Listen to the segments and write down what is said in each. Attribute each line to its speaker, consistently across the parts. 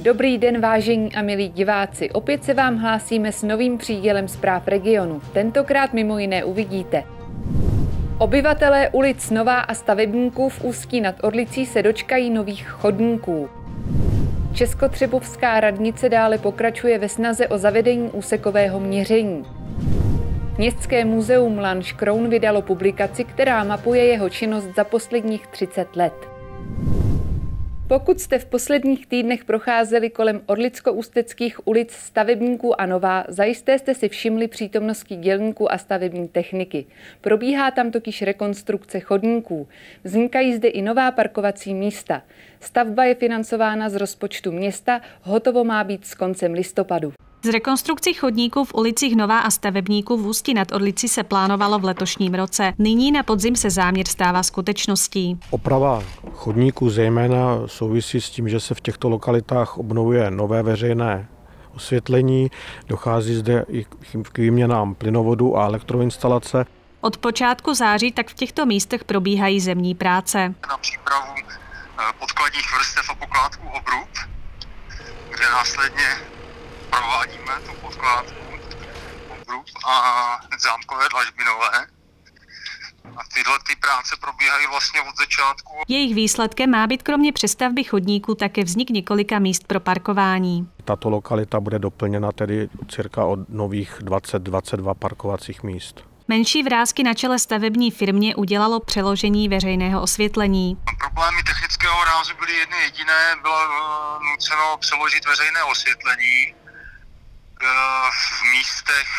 Speaker 1: Dobrý den, vážení a milí diváci. Opět se vám hlásíme s novým přídělem zpráv regionu. Tentokrát mimo jiné uvidíte: obyvatelé ulic Nová a Stavebníků v Ústí nad Orlicí se dočkají nových chodníků. Českotřebovská radnice dále pokračuje ve snaze o zavedení úsekového měření. Městské muzeum Lanškroun vydalo publikaci, která mapuje jeho činnost za posledních 30 let. Pokud jste v posledních týdnech procházeli kolem orlicko-ústeckých ulic Stavebníků a Nová, zajisté jste si všimli přítomnosti dělníků a stavební techniky. Probíhá tam totiž rekonstrukce chodníků. Vznikají zde i nová parkovací místa. Stavba je financována z rozpočtu města, hotovo má být s koncem listopadu.
Speaker 2: Z rekonstrukcí chodníků v ulicích Nová a Stavebníků v Ústí nad Orlicí se plánovalo v letošním roce. Nyní na podzim se záměr stává skutečností.
Speaker 3: Oprava chodníků zejména souvisí s tím, že se v těchto lokalitách obnovuje nové veřejné osvětlení, dochází zde i k výměnám plynovodu a elektroinstalace.
Speaker 2: Od počátku září tak v těchto místech probíhají zemní práce.
Speaker 4: Na přípravu podkladních vrstev a pokládků obrub, kde následně provádíme tu podkládku obrub a zámkové dlažbinové. A tyhle práce probíhají vlastně od začátku.
Speaker 2: Jejich výsledkem má být kromě přestavby chodníků také vznik několika míst pro parkování.
Speaker 3: Tato lokalita bude doplněna tedy cirka o nových 20-22 parkovacích míst.
Speaker 2: Menší vrásky na čele stavební firmě udělalo přeložení veřejného osvětlení.
Speaker 4: Problémy technického rázu byly jedny jediné, bylo nuceno přeložit veřejné osvětlení v místech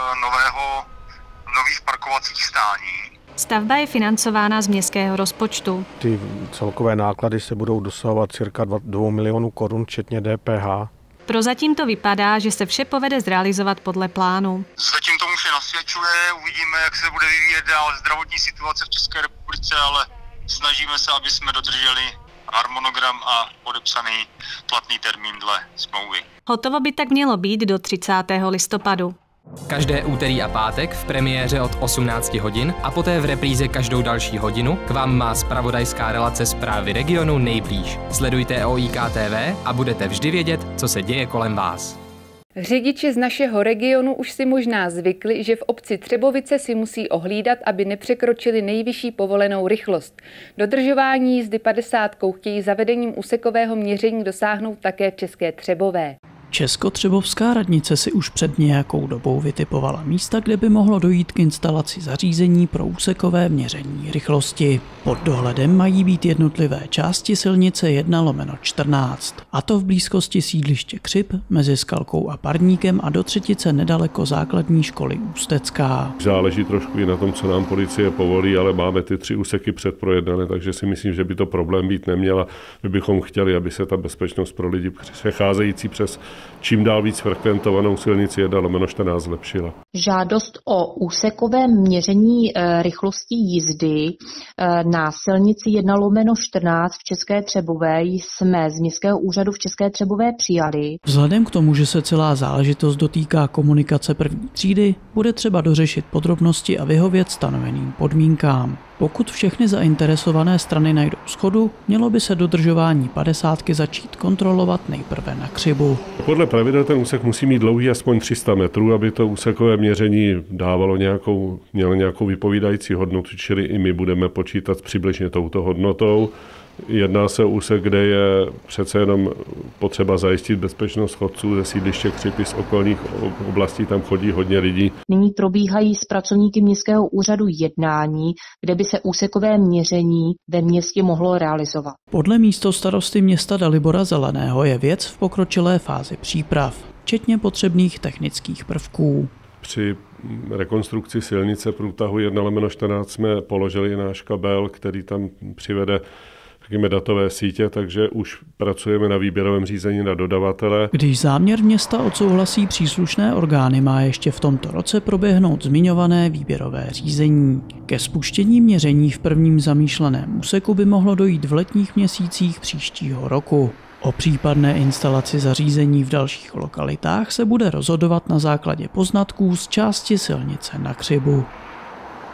Speaker 4: nových parkovacích stání.
Speaker 2: Stavba je financována z městského rozpočtu.
Speaker 3: Ty celkové náklady se budou dosahovat cirka 2 milionů korun, včetně DPH.
Speaker 2: Prozatím to vypadá, že se vše povede zrealizovat podle plánu.
Speaker 4: Zatím tomu vše nasvědčuje, uvidíme, jak se bude vyvíjet dál zdravotní situace v České republice, ale snažíme se, aby jsme dodrželi harmonogram a podepsaný platný termín dle smlouvy.
Speaker 2: Hotovo by tak mělo být do 30. listopadu.
Speaker 5: Každé úterý a pátek v premiéře od 18 hodin a poté v repríze každou další hodinu k vám má zpravodajská relace Zprávy regionu nejblíž. Sledujte OIK TV a budete vždy vědět, co se děje kolem vás.
Speaker 1: Řidiči z našeho regionu už si možná zvykli, že v obci Třebovice si musí ohlídat, aby nepřekročili nejvyšší povolenou rychlost. Dodržování jízdy 50 chtějí zavedením úsekového měření dosáhnout také v České Třebové.
Speaker 6: Českotřebovská radnice si už před nějakou dobou vytipovala místa, kde by mohlo dojít k instalaci zařízení pro úsekové měření rychlosti. Pod dohledem mají být jednotlivé části silnice 1/14, a to v blízkosti sídliště Křip, mezi Skalkou a Parníkem a do třetice nedaleko základní školy Ústecká.
Speaker 7: Záleží trošku i na tom, co nám policie povolí, ale máme ty 3 úseky předprojednané, takže si myslím, že by to problém být neměla. My bychom chtěli, aby se ta bezpečnost pro lidi přecházející přes čím dál víc frekventovanou silnici 1/14 zlepšila.
Speaker 8: Žádost o úsekové měření rychlosti jízdy na silnici 1/14 v České Třebové jsme z Městského úřadu v České Třebové přijali.
Speaker 6: Vzhledem k tomu, že se celá záležitost dotýká komunikace první třídy, bude třeba dořešit podrobnosti a vyhovět stanoveným podmínkám. Pokud všechny zainteresované strany najdou shodu, mělo by se dodržování 50 začít kontrolovat nejprve na Křibu.
Speaker 7: Podle pravidel ten úsek musí mít dlouhý aspoň 300 metrů, aby to úsekové měření dávalo mělo nějakou vypovídající hodnotu, čili i my budeme počítat přibližně touto hodnotou. Jedná se o úsek, kde je přece jenom potřeba zajistit bezpečnost chodců ze sídliště Křipy, z okolních oblastí, tam chodí hodně lidí.
Speaker 8: Nyní probíhají s pracovníky Městského úřadu jednání, kde by se úsekové měření ve městě mohlo realizovat.
Speaker 6: Podle místostarosty města Dalibora Zeleného je věc v pokročilé fázi příprav, včetně potřebných technických prvků.
Speaker 7: Při rekonstrukci silnice průtahu 1/14 jsme položili náš kabel, který tam přivede datové sítě, takže už pracujeme na výběrovém řízení na dodavatele.
Speaker 6: Když záměr města odsouhlasí příslušné orgány, má ještě v tomto roce proběhnout zmiňované výběrové řízení. Ke spuštění měření v prvním zamýšleném úseku by mohlo dojít v letních měsících příštího roku. O případné instalaci zařízení v dalších lokalitách se bude rozhodovat na základě poznatků z části silnice na Křibu.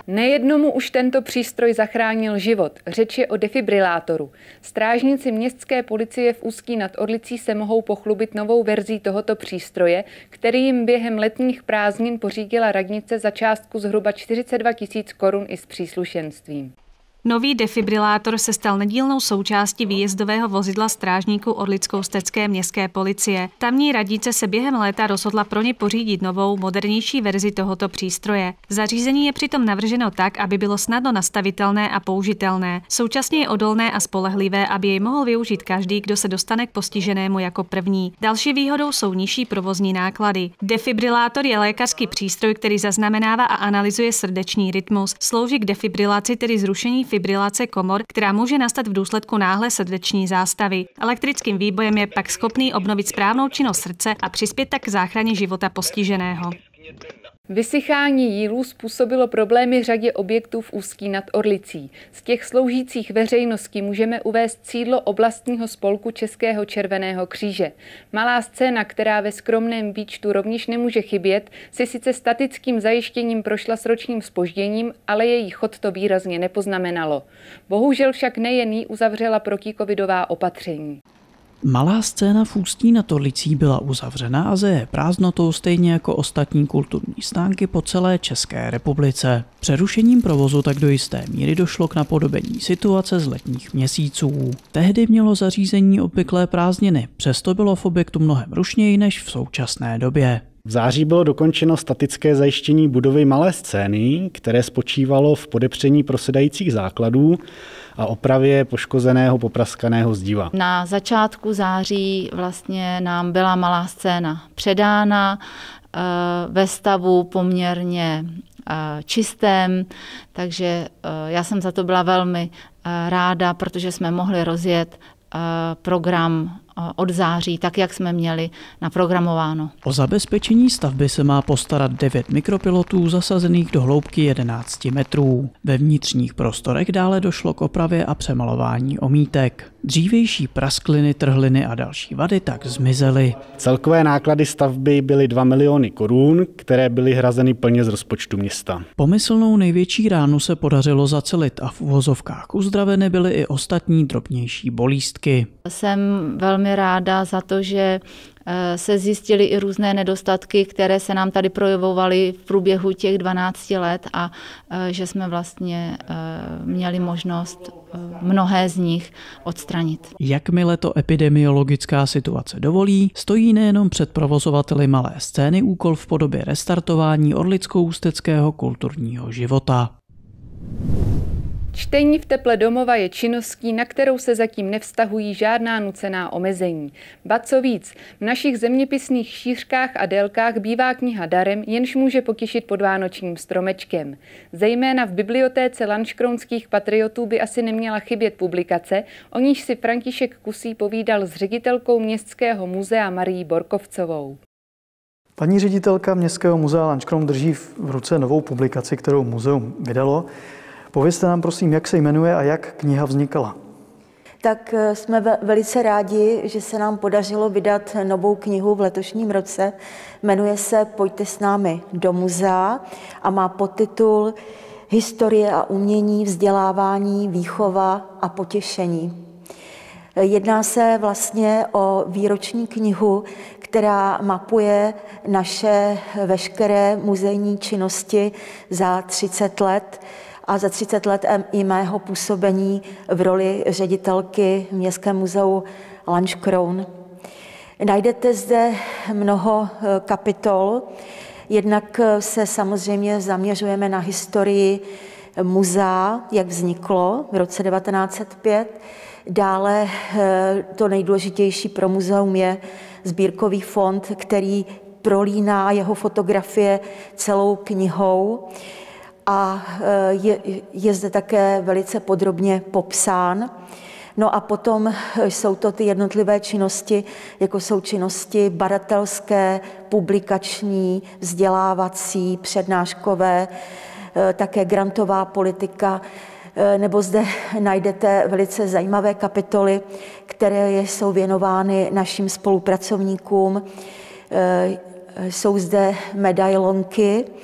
Speaker 1: Nejednomu už tento přístroj zachránil život. Řeč je o defibrilátoru. Strážníci městské policie v Ústí nad Orlicí se mohou pochlubit novou verzí tohoto přístroje, který jim během letních prázdnin pořídila radnice za částku zhruba 42 000 korun i s příslušenstvím.
Speaker 2: Nový defibrilátor se stal nedílnou součástí výjezdového vozidla strážníků Orlicko-Ústecké městské policie. Tamní radnice se během léta rozhodla pro ně pořídit novou, modernější verzi tohoto přístroje. Zařízení je přitom navrženo tak, aby bylo snadno nastavitelné a použitelné. Současně je odolné a spolehlivé, aby jej mohl využít každý, kdo se dostane k postiženému jako první. Další výhodou jsou nižší provozní náklady. Defibrilátor je lékařský přístroj, který zaznamenává a analyzuje srdeční rytmus. Slouží k defibrilaci, tedy zrušení fibrilace komor, která může nastat v důsledku náhlé srdeční zástavy. Elektrickým výbojem je pak schopný obnovit správnou činnost srdce a přispět tak k záchraně života postiženého.
Speaker 1: Vysychání jílů způsobilo problémy řadě objektů v Ústí nad Orlicí. Z těch sloužících veřejnosti můžeme uvést sídlo oblastního spolku Českého červeného kříže. Malá scéna, která ve skromném výčtu rovněž nemůže chybět, si sice statickým zajištěním prošla s ročním zpožděním, ale její chod to výrazně nepoznamenalo. Bohužel však nejen jí uzavřela protikovidová opatření.
Speaker 6: Malá scéna v Ústí nad Orlicí byla uzavřena a zeje prázdnotou stejně jako ostatní kulturní stánky po celé České republice. Přerušením provozu tak do jisté míry došlo k napodobení situace z letních měsíců. Tehdy mělo zařízení obvyklé prázdniny, přesto bylo v objektu mnohem rušněji než v současné době.
Speaker 9: V září bylo dokončeno statické zajištění budovy malé scény, které spočívalo v podepření prosedajících základů a opravě poškozeného popraskaného zdiva.
Speaker 10: Na začátku září vlastně nám byla malá scéna předána ve stavu poměrně čistém, takže já jsem za to byla velmi ráda, protože jsme mohli rozjet program od září, tak jak jsme měli naprogramováno.
Speaker 6: O zabezpečení stavby se má postarat 9 mikropilotů zasazených do hloubky 11 metrů. Ve vnitřních prostorech dále došlo k opravě a přemalování omítek. Dřívější praskliny, trhliny a další vady tak zmizely.
Speaker 9: Celkové náklady stavby byly 2 miliony korun, které byly hrazeny plně z rozpočtu města.
Speaker 6: Pomyslnou největší ránu se podařilo zacelit a v uvozovkách uzdraveny byly i ostatní drobnější bolístky.
Speaker 10: Jsem velmi ráda za to, že se zjistily i různé nedostatky, které se nám tady projevovaly v průběhu těch 12 let a že jsme vlastně měli možnost mnohé z nich odstranit.
Speaker 6: Jakmile to epidemiologická situace dovolí, stojí nejenom před provozovateli malé scény úkol v podobě restartování orlicko-ústeckého kulturního života.
Speaker 1: Čtení v teple domova je činností, na kterou se zatím nevztahují žádná nucená omezení. Ba co víc, v našich zeměpisných šířkách a délkách bývá kniha darem, jenž může potěšit pod vánočním stromečkem. Zejména v bibliotéce lanškrounských patriotů by asi neměla chybět publikace, o níž si František Kusí povídal s ředitelkou Městského muzea Marií Borkovcovou.
Speaker 11: Paní ředitelka Městského muzea Lanškroun drží v ruce novou publikaci, kterou muzeum vydalo. Povězte nám prosím, jak se jmenuje a jak kniha vznikala.
Speaker 12: Tak jsme velice rádi, že se nám podařilo vydat novou knihu v letošním roce. Jmenuje se Pojďte s námi do muzea a má podtitul Historie a umění, vzdělávání, výchova a potěšení. Jedná se vlastně o výroční knihu, která mapuje naše veškeré muzejní činnosti za 30 let a za 30 let i mého působení v roli ředitelky v Městském muzeu Lanškroun. Najdete zde mnoho kapitol, jednak se samozřejmě zaměřujeme na historii muzea, jak vzniklo v roce 1905. Dále to nejdůležitější pro muzeum je sbírkový fond, který prolíná jeho fotografie celou knihou a je zde také velice podrobně popsán. No a potom jsou to ty jednotlivé činnosti, jako jsou činnosti badatelské, publikační, vzdělávací, přednáškové, také grantová politika, nebo zde najdete velice zajímavé kapitoly, které jsou věnovány našim spolupracovníkům. Jsou zde medailonky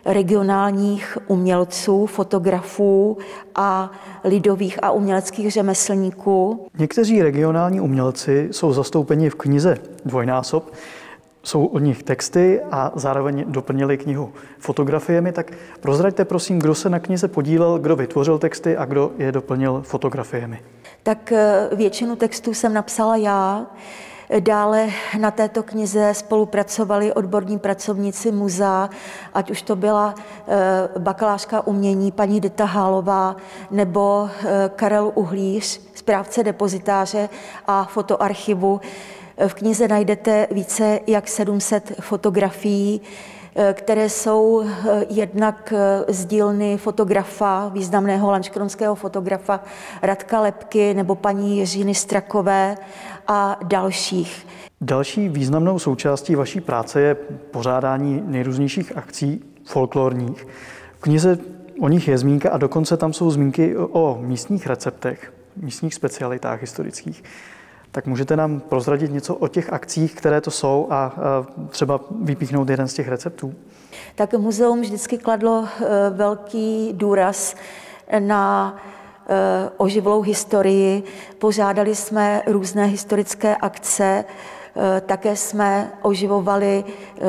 Speaker 12: regionálních umělců, fotografů a lidových a uměleckých řemeslníků.
Speaker 11: Někteří regionální umělci jsou zastoupeni v knize dvojnásob. Jsou od nich texty a zároveň doplnili knihu fotografiemi. Tak prozraďte prosím, kdo se na knize podílel, kdo vytvořil texty a kdo je doplnil fotografiemi.
Speaker 12: Tak většinu textů jsem napsala já. Dále na této knize spolupracovali odborní pracovníci muzea, ať už to byla bakalářka umění paní Dita Hálová nebo Karel Uhlíř, správce depozitáře a fotoarchivu. V knize najdete více jak 700 fotografií, které jsou jednak z dílny fotografa, významného lanškronského fotografa Radka Lebky nebo paní Jiřiny Strakové a dalších.
Speaker 11: Další významnou součástí vaší práce je pořádání nejrůznějších akcí folklorních. V knize o nich je zmínka a dokonce tam jsou zmínky o místních receptech, místních specialitách historických. Tak můžete nám prozradit něco o těch akcích, které to jsou a třeba vypíchnout jeden z těch receptů?
Speaker 12: Tak muzeum vždycky kladlo velký důraz na oživlou historii. Pořádali jsme různé historické akce, také jsme oživovali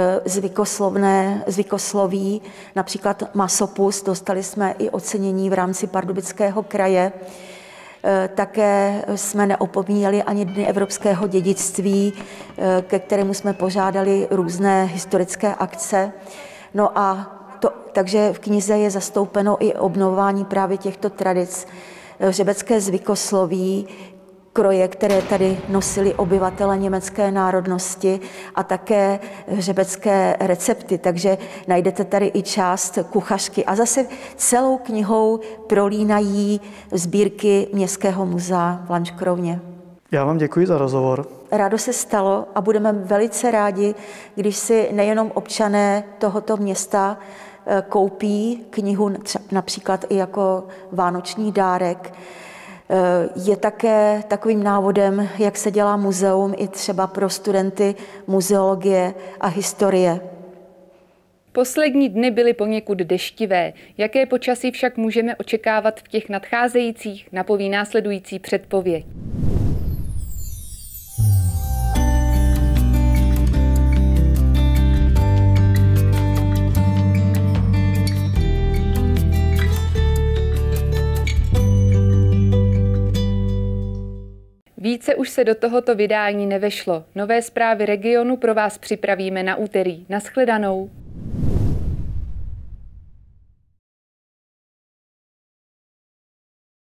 Speaker 12: zvykosloví, například masopust, dostali jsme i ocenění v rámci Pardubického kraje. Také jsme neopomíjeli ani Dny evropského dědictví, ke kterému jsme pořádali různé historické akce. No a takže v knize je zastoupeno i obnovování právě těchto tradic. Řebecké zvykosloví, kroje, které tady nosili obyvatele německé národnosti a také řebecké recepty, takže najdete tady i část kuchařky. A zase celou knihou prolínají sbírky Městského muzea v Lanškrovně.
Speaker 11: Já vám děkuji za rozhovor.
Speaker 12: Rádo se stalo a budeme velice rádi, když si nejenom občané tohoto města koupí knihu například i jako vánoční dárek. Je také takovým návodem, jak se dělá muzeum i třeba pro studenty muzeologie a historie.
Speaker 1: Poslední dny byly poněkud deštivé. Jaké počasí však můžeme očekávat v těch nadcházejících, napoví následující předpověď. Více už se do tohoto vydání nevešlo. Nové zprávy regionu pro vás připravíme na úterý. Nashledanou.